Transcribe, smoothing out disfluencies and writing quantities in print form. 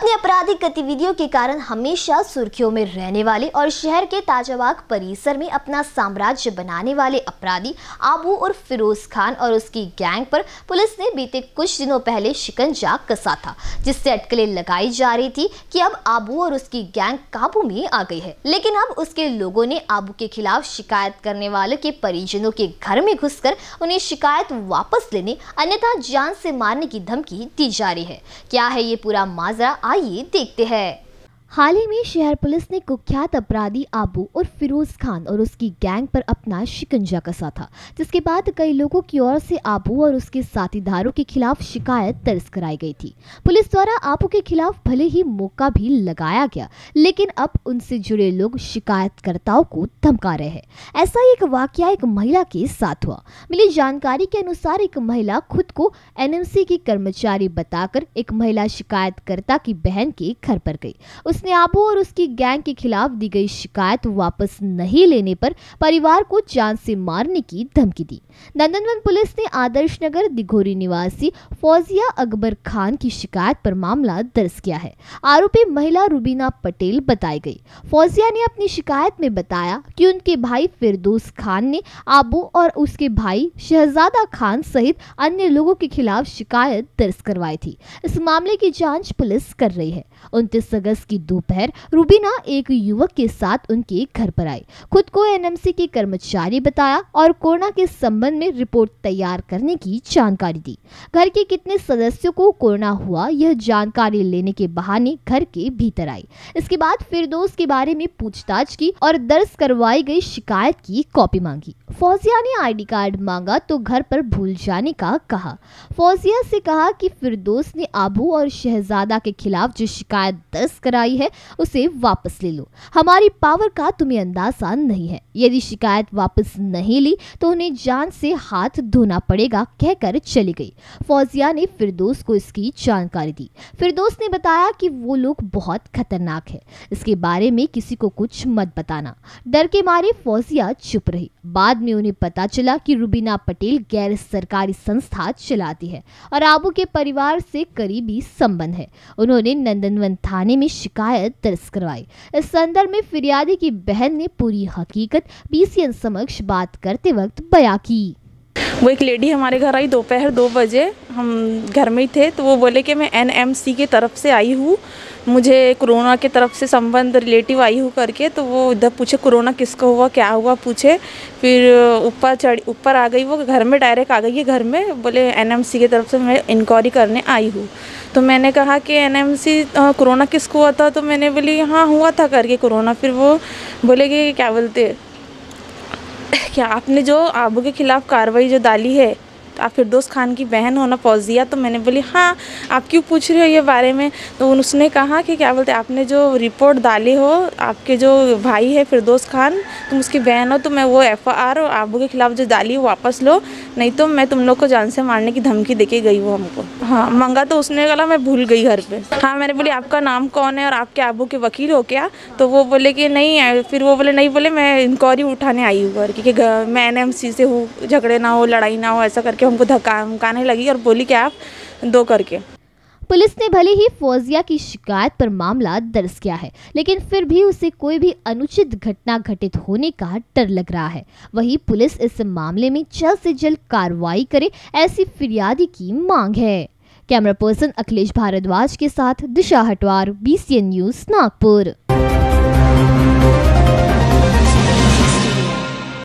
अपनी आपराधिक गतिविधियों के कारण हमेशा सुर्खियों में रहने वाले और शहर के ताजाबाग परिसर में अपना साम्राज्य बनाने वाले अपराधी आबू और फिरोज खान और उसकी गैंग पर पुलिस ने बीते कुछ दिनों पहले शिकंजा कसा था, जिससे अटकलें लगाई जा रही थी कि अब आबू और उसकी गैंग काबू में आ गई है। लेकिन अब उसके लोगों ने आबू के खिलाफ शिकायत करने वालों के परिजनों के घर में घुसकर उन्हें शिकायत वापस लेने अन्यथा जान से मारने की धमकी दी जा रही है। क्या है ये पूरा माजरा, आइए देखते हैं। हाल ही में शहर पुलिस ने कुख्यात अपराधी आबू और फिरोज खान और उसकी गैंग पर अपना शिकंजा कसा था, जिसके बाद कई लोगों की ओर से आबू और उसके साथीदारों के खिलाफ शिकायत दर्ज कराई गई थी। पुलिस द्वारा आबू के खिलाफ भले ही मौका भी लगाया गया, लेकिन अब उनसे जुड़े लोग शिकायतकर्ताओं को धमका रहे हैं। ऐसा ही एक वाकया एक महिला के साथ हुआ। मिली जानकारी के अनुसार एक महिला खुद को एनएमसी की कर्मचारी बताकर एक महिला शिकायतकर्ता की बहन के घर पर गई। उसने आबू और उसकी गैंग के खिलाफ दी गई शिकायत वापस नहीं लेने पर परिवार को जान से मारने की धमकी दी। नंदनवन पुलिस ने आदर्श नगर दिघोरी निवासी फौजिया अकबर खान की शिकायत पर मामला दर्ज किया है। आरोपी महिला रुबीना पटेल बताई गई। फौजिया ने अपनी शिकायत में बताया कि उनके भाई फिरदौस खान ने आबू और उसके भाई शहजादा खान सहित अन्य लोगों के खिलाफ शिकायत दर्ज करवाई थी। इस मामले की जांच पुलिस कर रही है। 29 अगस्त की दोपहर रुबीना एक युवक के साथ उनके घर पर आई, खुद को एनएमसी की कर्मचारी बताया और कोरोना के संबंध में रिपोर्ट तैयार करने की जानकारी दी। घर के कितने सदस्यों को कोरोना हुआ यह जानकारी लेने के बहाने घर के भीतर आई। इसके बाद फिरदौस के बारे में पूछताछ की और दर्ज करवाई गई शिकायत की कॉपी मांगी। फौजिया ने आईडी कार्ड मांगा तो घर पर भूल जाने का कहा। फौजिया से कहा कि फिरदौस ने आबू और शहजादा के खिलाफ जो शिकायत दर्ज कराई है उसे वापस ले लो, हमारी पावर का तुम्हें अंदाजा नहीं है। यदि शिकायत वापस नहीं ली तो उन्हें जान से हाथ धोना पड़ेगा, कहकर चली गई। फौजिया ने फिरदौस को इसकी जानकारी दी। फिरदौस ने बताया कि वो लोग बहुत खतरनाक है, इसके बारे में किसी को कुछ मत बताना। डर के मारे फौजिया चुप रही। बाद में उन्हें पता चला कि रुबीना पटेल गैर सरकारी संस्था चलाती है और आबू के परिवार से करीबी संबंध है। उन्होंने नंदनवन थाने में शिकायत दर्ज करवाई। इस संदर्भ में फिरियादी की बहन ने पूरी हकीकत बीसीएन समक्ष बात करते वक्त बयां की। वो एक लेडी हमारे घर आई दोपहर 2 बजे, हम घर में ही थे, तो वो बोले कि मैं एनएमसी की तरफ से आई हूँ, मुझे कोरोना की तरफ से संबंध रिलेटिव आई हूँ करके। तो वो इधर पूछे कोरोना किसको हुआ, क्या हुआ पूछे, फिर ऊपर आ गई। वो घर में डायरेक्ट आ गई है घर में, बोले एनएमसी की तरफ से मैं इंक्वायरी करने आई हूँ। तो मैंने कहा कि एनएमसी कोरोना किसको हुआ था, तो मैंने बोली हाँ हुआ था करके कोरोना। फिर वो बोले कि क्या बोलते क्या आपने जो आबू के खिलाफ कार्रवाई जो डाली है, तो आप फिरदौस खान की बहन हो ना फौजिया। तो मैंने बोली हाँ, आप क्यों पूछ रहे हो ये बारे में। तो उसने कहा कि क्या बोलते आपने जो रिपोर्ट डाली हो, आपके जो भाई है फिरदौस खान, तुम उसकी बहन हो, तो मैं वो एफआईआर आबू के खिलाफ जो डाली हो वापस लो, नहीं तो मैं तुम लोग को जान से मारने की धमकी देके गई वो हमको। हाँ मंगा, तो उसने कहा मैं भूल गई घर पे। हाँ मैंने बोली आपका नाम कौन है और आपके आबू के वकील हो क्या। तो वो बोले कि नहीं, फिर वो बोले नहीं, बोले मैं इंक्वायरी उठाने आई हूँ करके, मैं एनएमसी से हूँ, झगड़े ना हो, लड़ाई ना हो, ऐसा करके हमको धमकाने लगी और बोली कि आप दो करके। पुलिस ने भले ही फौजिया की शिकायत पर मामला दर्ज किया है, लेकिन फिर भी उसे कोई भी अनुचित घटना घटित होने का डर लग रहा है। वहीं पुलिस इस मामले में जल्द से जल्द कार्रवाई करे, ऐसी फिरियादी की मांग है। कैमरा पर्सन अखिलेश भारद्वाज के साथ दिशा हटवार, बीसीएन न्यूज़, नागपुर।